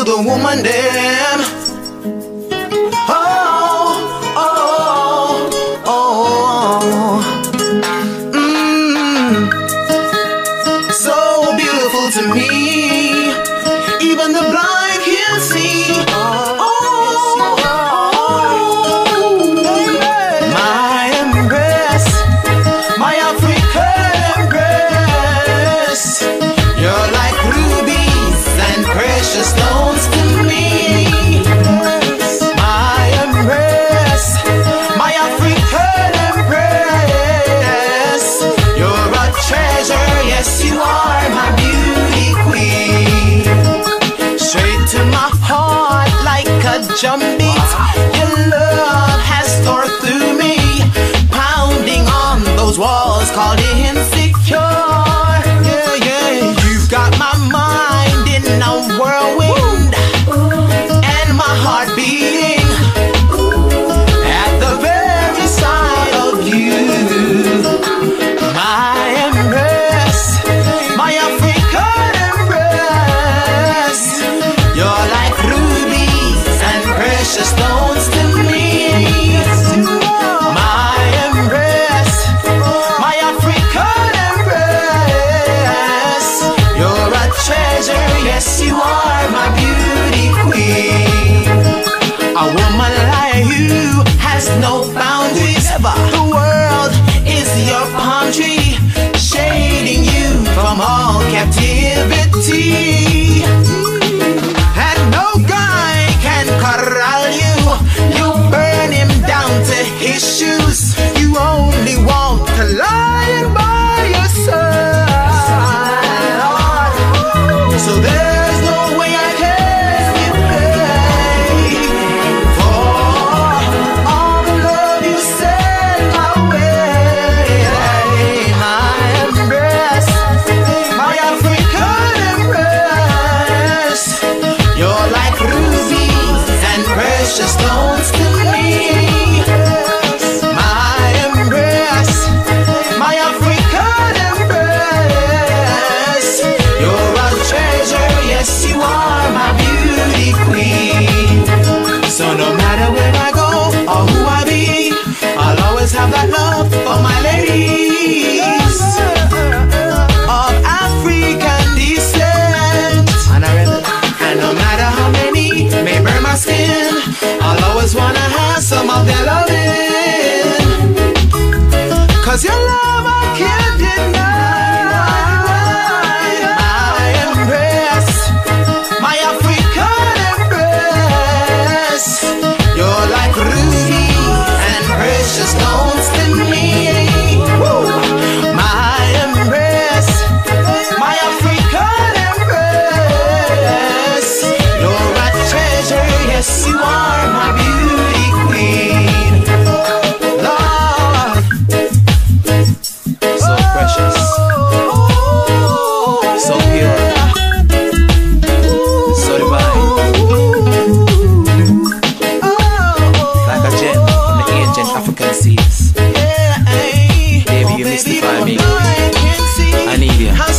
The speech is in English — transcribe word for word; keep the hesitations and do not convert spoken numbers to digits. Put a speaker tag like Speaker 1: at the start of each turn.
Speaker 1: to the woman them. Oh, oh, oh, mm. So beautiful to me, even the blind can see. Oh, my Empress, my African Empress, you're like rubies and precious stones to me. My Empress, my African Empress, you're a treasure, yes you are my beauty queen. Straight to my heart like a drumbeat, your love has tore through me, pounding on those walls called insecure. Yeah, yeah, you've got my mind in a whirlwind and my heart beating at the very sight of you. My Empress, my African Empress, you're like rubies and precious stones to me. My Empress, my African Empress, you're a treasure, yes you are my beauty queen. A woman like you has no boundaries. The world is your palm tree, shading you from all captivity. And no guy can corral you. You burn him down to his shoes. You only want to lie by your side. So there's no way I can repay for all the love you sent my way. My Empress, my African Empress, you're like rubies and precious stones to me. My Empress, my African Empress, you're a treasure, yes you are my beauty queen. So no matter where I go or who I be, I'll always have that love for my ladies of African descent. And, I really, and no matter how many may burn my skin, I'll always wanna have some of their loving. Cause your love I can't deny. My Empress, my African Empress, you're like rubies and precious stones to me. Woo! My Empress, my African Empress, you're a treasure, yes you are my beauty queen. Lord, so precious, so pure, so divine, like a gem from the ancient African seas. Baby, you mystify me. I need you.